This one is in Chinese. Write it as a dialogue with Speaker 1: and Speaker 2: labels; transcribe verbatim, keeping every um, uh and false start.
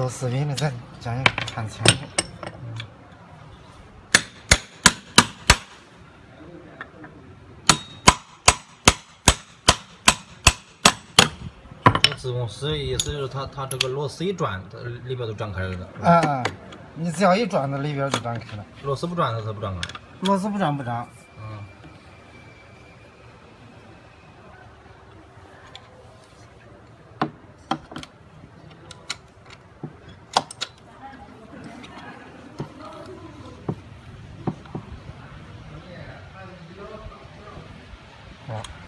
Speaker 1: 做视频的，咱讲讲看清楚。
Speaker 2: 自动丝意思就是它它这个螺丝一转，它里边都转开了的。
Speaker 1: 啊啊！你只要一转，它里边就转开了。
Speaker 2: 螺丝不转，它它不转啊。
Speaker 1: 螺丝不转不转。
Speaker 2: 嗯。
Speaker 1: 好。